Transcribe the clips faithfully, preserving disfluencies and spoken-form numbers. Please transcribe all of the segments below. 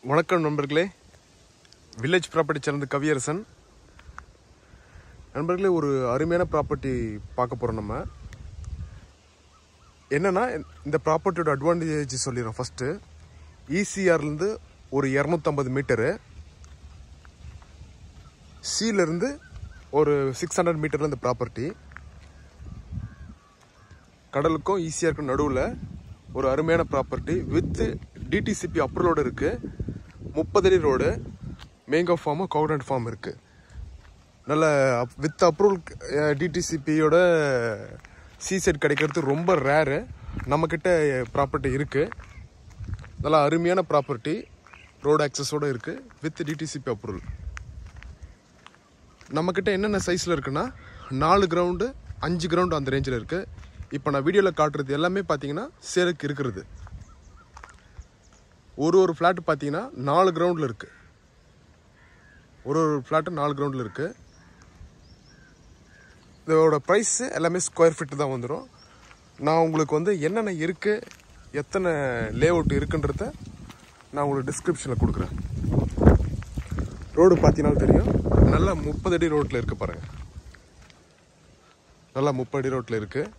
வணக்கம் நண்பர்களே, village property channel Kaviyarasan. நண்பர்களே, ஒரு அருமையான ப்ராப்பர்ட்டி பார்க்க போகிறோம். நம்ம என்னென்னா, இந்த ப்ராப்பர்ட்டியோட அட்வான்டேஜ் சொல்லிடுறோம். ஃபஸ்ட்டு ஈசிஆர்லேருந்து ஒரு இரநூத்தம்பது மீட்டரு, சீலேருந்து ஒரு சிக்ஸ் ஹண்ட்ரட் மீட்டரில் இந்த ப்ராப்பர்ட்டி. கடலுக்கும் ஈசிஆருக்கும் நடுவில் ஒரு அருமையான ப்ராப்பர்ட்டி வித் டிடிசிபி அப்ரூவலோடு இருக்குது. முப்பது அடி road, mango farm, coconut farm இருக்குது. நல்ல வித் அப்ரூவல் டிடிசிபியோட சீசைட் கிடைக்கிறது ரொம்ப ரேரு. நம்மக்கிட்ட ப்ராப்பர்ட்டி இருக்குது. நல்லா அருமையான ப்ராப்பர்ட்டி, ரோடு ஆக்சஸோடு இருக்குது வித் டிடிசிபி அப்ரூவல். நம்மக்கிட்ட என்னென்ன சைஸில் இருக்குன்னா, நாலு கிரவுண்டு, அஞ்சு கிரவுண்டு அந்த ரேஞ்சில் இருக்குது. இப்போ நான் வீடியோவில் காட்டுறது எல்லாமே பார்த்தீங்கன்னா சேலுக்கு இருக்கிறது. ஒரு ஒரு ஃப்ளாட்டு பார்த்தீங்கன்னா நாலு கிரவுண்டில் இருக்குது. ஒரு ஒரு ஃப்ளாட்டு நாலு கிரவுண்டில் இருக்குது. இதோட ப்ரைஸு எல்லாமே ஸ்கொயர் ஃபீட்டு தான் வந்துடும். நான் உங்களுக்கு வந்து என்னென்ன இருக்குது, எத்தனை லே அவுட் இருக்குன்றத நான் உங்களுக்கு டிஸ்கிரிப்ஷனில் கொடுக்குறேன். ரோடு பார்த்தீங்கன்னாலும் தெரியும். நல்லா முப்பது அடி ரோட்டில் இருக்குது பாருங்கள். நல்லா முப்பது அடி ரோட்டில் இருக்குது.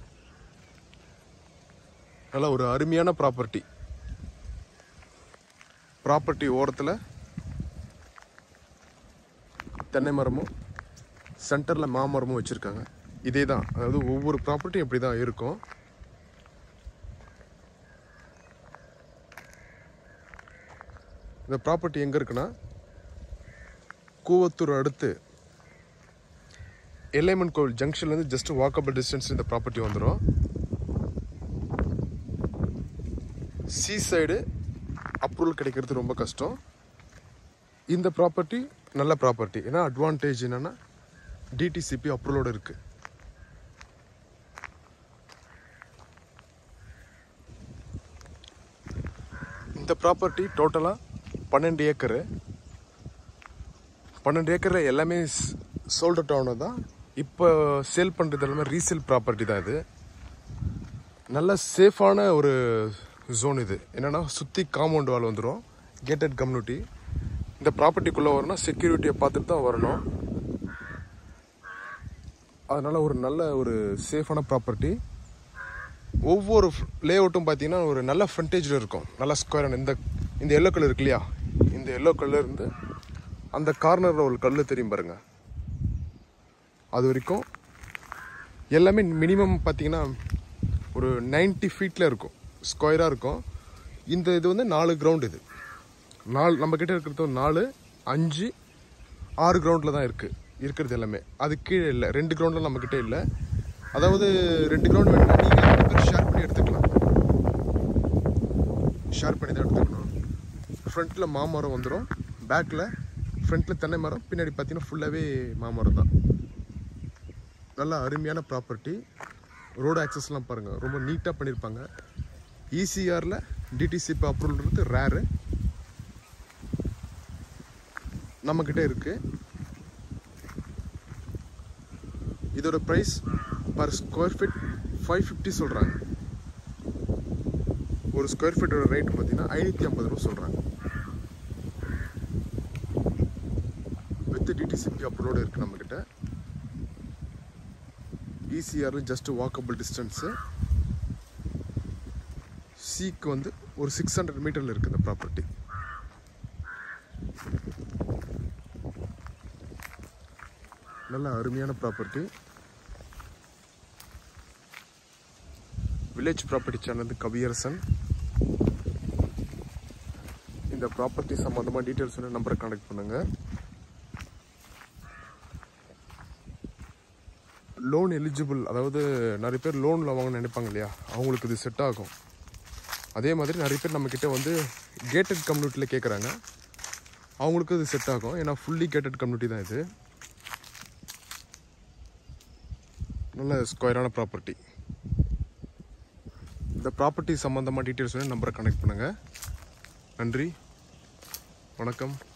நல்லா ஒரு அருமையான ப்ராப்பர்ட்டி. ப்ராப்பர்ட்டி ஓரத்தில் தென்னை மரமும் சென்டரில் மாமரமும் வச்சுருக்காங்க. இதே தான், அதாவது ஒவ்வொரு ப்ராப்பர்ட்டியும் இப்படி தான் இருக்கும். இந்த ப்ராப்பர்ட்டி எங்கே இருக்குன்னா, கூவத்தூர் அடுத்து எல்லைமன் கோவில் ஜங்ஷன்லேருந்து ஜஸ்ட் வாக்கபிள் டிஸ்டன்ஸ் இந்த ப்ராப்பர்ட்டி வந்துடும். சீ சைடு அப்ரூவல் கிடைக்கிறது ரொம்ப கஷ்டம். இந்த ப்ராப்பர்ட்டி நல்ல ப்ராப்பர்ட்டி. ஏன்னா அட்வான்டேஜ் என்னென்னா, டிடிசிபி அப்ரூவலோடு இருக்குது. இந்த ப்ராப்பர்ட்டி டோட்டலாக பன்னெண்டு ஏக்கரு. பன்னெண்டு ஏக்கரில் எல்லாமே சோல்ட் அவுட் ஆனது தான். இப்போ சேல் பண்ணுறது எல்லாமே ரீசேல் ப்ராப்பர்ட்டி தான். இது நல்ல சேஃபான ஒரு ஜோன். இது என்னென்னா, சுற்றி காம்பவுண்ட் வால் வந்துடும், கேட்டட் கம்யூனிட்டி. இந்த ப்ராப்பர்ட்டிக்குள்ளே வரணும்னா செக்யூரிட்டியை பார்த்துட்டு தான் வரணும். அதனால் ஒரு நல்ல ஒரு சேஃபான ப்ராப்பர்ட்டி. ஒவ்வொரு லே அவுட்டும் பார்த்தீங்கன்னா ஒரு நல்ல ஃப்ரண்டேஜில் இருக்கும். நல்லா ஸ்கொயரான இந்த இந்த எல்லோ கலர் இருக்கு இல்லையா, இந்த எல்லோ கலர் இருந்து அந்த கார்னரில் ஒரு கல் தெரியும் பாருங்க. அது வரைக்கும் எல்லாமே மினிமம் பார்த்தீங்கன்னா ஒரு நைன்ட்டி ஃபீட்டில் இருக்கும், ஸ்கொயராக இருக்கும். இந்த இது வந்து நாலு கிரவுண்டு. இது நாலு நம்மக்கிட்ட இருக்கிறது நாலு, அஞ்சு, ஆறு கிரவுண்டில் தான் இருக்குது இருக்கிறது எல்லாமே. அது கீழே இல்லை, ரெண்டு கிரவுண்டில் நம்மக்கிட்ட இல்லை. அதாவது ரெண்டு கிரவுண்ட் வேணும்னா நீங்கள் ரெண்டு பேர் ஷேர் பண்ணி எடுத்துக்கலாம். ஷேர் பண்ணி தான் எடுத்துக்கணும். ஃப்ரண்ட்டில் மாமரம் வந்துடும், பேக்கில் ஃப்ரண்ட்டில் தென்னை மரம், பின்னாடி பார்த்தீங்கன்னா ஃபுல்லாகவே மாமரம் தான். நல்லா அருமையான ப்ராப்பர்ட்டி. ரோடு ஆக்சஸ்லாம் பாருங்கள், ரொம்ப நீட்டாக பண்ணியிருப்பாங்க. ஈசிஆரில் டிடிசிபி அப்ரூவல்ன்றது ரேரு, நம்மக்கிட்ட இருக்குது. இதோட price per square feet five fifty சொல்கிறாங்க. ஒரு ஸ்கொயர் ஃபீட்டோட ரேட் பார்த்தீங்கன்னா ஐநூற்றி ஐம்பது ரூபா சொல்கிறாங்க. வித் டிடிசிபி அப்ரூவலோடு இருக்குது நம்மக்கிட்ட. ஈசிஆரில் ஜஸ்ட் வாக்கபிள் டிஸ்டன்ஸு. சீக்கு வந்து ஒரு சிக்ஸ் ஹண்ட்ரட் மீட்டரில் இருக்குது இந்த ப்ராப்பர்ட்டி. நல்ல அருமையான property. Village property channel Kaviyarasan. இந்த ப்ராப்பர்ட்டி சம்மந்தமாக டீட்டெயில்ஸ் வந்து நம்பரை கான்டாக்ட் பண்ணுங்கள். லோன் எலிஜிபிள், அதாவது நிறைய பேர் லோனில் வாங்கணும்னு நினைப்பாங்க இல்லையா, அவங்களுக்கு இது செட் ஆகும். அதே மாதிரி நிறைய பேர் நம்மக்கிட்ட வந்து கேட்டட் கம்யூனிட்டியில் கேட்குறாங்க, அவங்களுக்கு இது செட் ஆகும். ஏன்னா ஃபுல்லி கேட்டட் கம்யூனிட்டி தான் இது. நல்ல ஸ்கொயரான ப்ராப்பர்ட்டி. இந்த ப்ராப்பர்ட்டி சம்மந்தமாக டீட்டெயில்ஸ் வந்து நம்பரை கனெக்ட் பண்ணுங்கள். நன்றி, வணக்கம்.